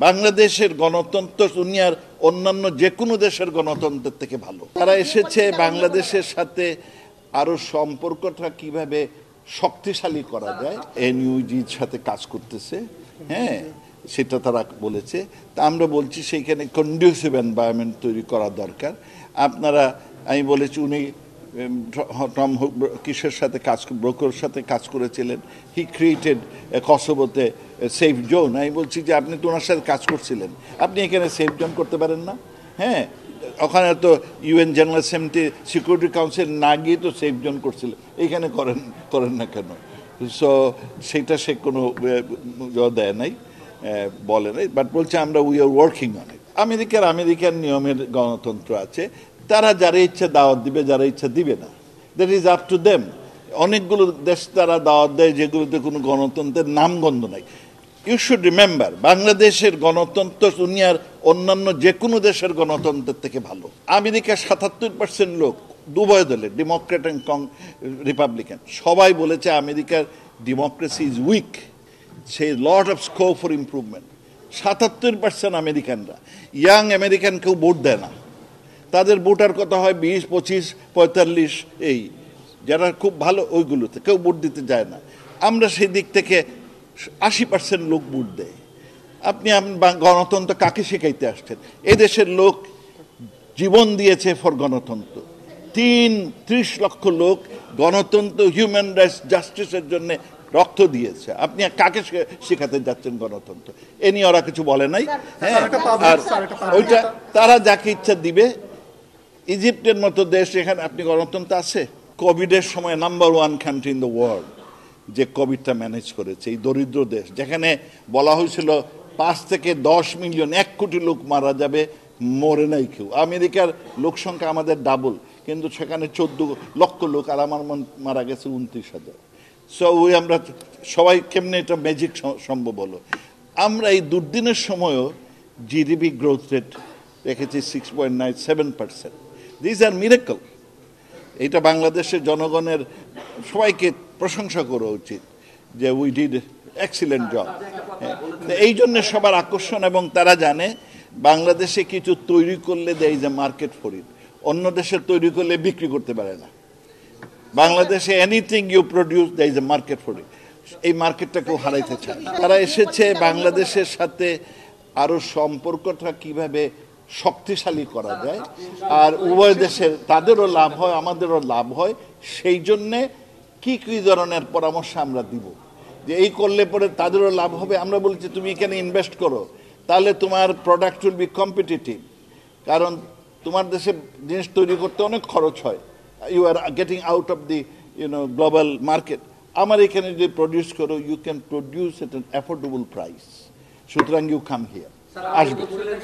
বাংলাদেশের গণতন্ত্র দুনিয়ার অন্যান্য যে কোনো দেশের গণতন্ত্রের থেকে ভালো। তারা এসেছে বাংলাদেশের সাথে আরো সম্পর্কটা কিভাবে শক্তিশালী করা যায় এনইউজির সাথে কাজ করতেছে, হ্যাঁ সেটা তারা বলেছে। তা আমরা বলছি সেইখানে কন্ডিউসিভ এনভায়রনমেন্ট তৈরি করা দরকার। আপনারা আমি বলেছি উনি টম কিসের সাথে ব্রোকোর সাথে কাজ করেছিলেন, হি ক্রিয়েটেড কসোভোতে সেফ জোন। আমি বলছি যে আপনি তো ওনার সাথে কাজ করছিলেন, আপনি এখানে সেফ জোন করতে পারেন না? হ্যাঁ, ওখানে তো UN general assembly security council না গিয়ে তো সেফ জোন করছিলেন, এইখানে করেন না কেন? সো সেটা সে কোনো দেয় নাই, বলে নাই, বাট বলছে আমরা we are working on it. আমেরিকার নিয়মের গণতন্ত্র আছে, তারা যারা ইচ্ছা দাওয়াত দিবে, যারা ইচ্ছা দিবে না, that is up to them. অনেকগুলো দেশ তারা দাওয়াত দেয় যেগুলোতে কোনো গণতন্ত্রের নামগন্ধ নাই। ইউ শুড রিমেম্বার, বাংলাদেশের গণতন্ত্র দুনিয়ার অন্যান্য যে কোনো দেশের গণতন্ত্রের থেকে ভালো। আমেরিকার ৭৭% লোক উভয় দলের, ডেমোক্রেট অ্যান্ড রিপাবলিকান, সবাই বলেছে আমেরিকার ডেমোক্রেসি ইজ উইক, সে lot of scope for improvement. ৭৭% আমেরিকানরা, ইয়াং আমেরিকান কেউ ভোট দেয় না, তাদের ভোটার কত হয় 20, 25, 45, এই যারা খুব ভালো ওইগুলোতে কেউ ভোট দিতে যায় না। আমরা সেই দিক থেকে 80% লোক ভোট দেয়। আপনি গণতন্ত্র কাকে শেখাইতে আসছেন? এদেশের লোক জীবন দিয়েছে ফর গণতন্ত্র। 30 লক্ষ লোক গণতন্ত্র, হিউম্যান রাইটস, জাস্টিসের জন্য রক্ত দিয়েছে। আপনি কাকে শেখাতে যাচ্ছেন গণতন্ত্র? এ নিয়ে ওরা কিছু বলে নাই। হ্যাঁ, আর ওইটা তারা যাকে ইচ্ছা দিবে। ইজিপ্টের মতো দেশ, এখানে আপনি গণতন্ত্র আছে। কোভিডের সময় number 1 country in the world যে কোভিডটা ম্যানেজ করেছে, এই দরিদ্র দেশ যেখানে বলা হয়েছিল 5 থেকে 10 মিলিয়ন, 1 কোটি লোক মারা যাবে, মরে নাই কেউ। আমেরিকার লোক সংখ্যা আমাদের ডাবল, কিন্তু সেখানে 14 লক্ষ লোক, আর আমার মারা গেছে 29,000। সো ওই আমরা সবাই কেমনে এটা ম্যাজিক সম্ভব হলো? আমরা এই দুর্দিনের সময়ও জিডিপি গ্রোথ রেট রেখেছি 6.97%। This are miracle. এটা বাংলাদেশের জনগণের সবাইকে প্রশংসা করা উচিত যে উই ডিড এক্সিলেন্ট জব। এই জন্য সবার আকর্ষণ, এবং তারা জানে বাংলাদেশে কিছু তৈরি করলে দেয় যে মার্কেট ফর ইট, অন্য দেশে তৈরি করলে বিক্রি করতে পারে না। বাংলাদেশে anything you produce there is a market for it. এই মার্কেটটা কেউ হারাইতে চায়। তারা এসেছে বাংলাদেশের সাথে আরো সম্পর্কটা কিভাবে শক্তিশালী করা যায়, আর উভয় দেশের তাদেরও লাভ হয়, আমাদেরও লাভ হয়। সেই জন্যে কি কি ধরনের পরামর্শ আমরা দিব, যে এই করলে পরে তাদেরও লাভ হবে। আমরা বলছি তুমি এখানে ইনভেস্ট করো, তাহলে তোমার প্রোডাক্ট উইল বি কম্পিটিটিভ, কারণ তোমার দেশে জিনিস তৈরি করতে অনেক খরচ হয়। You are getting out of the global market. আমার এখানে যদি প্রডিউস করো, you can produce at an affordable price, সুতরাং ইউ কাম হিয়ার, আসবে।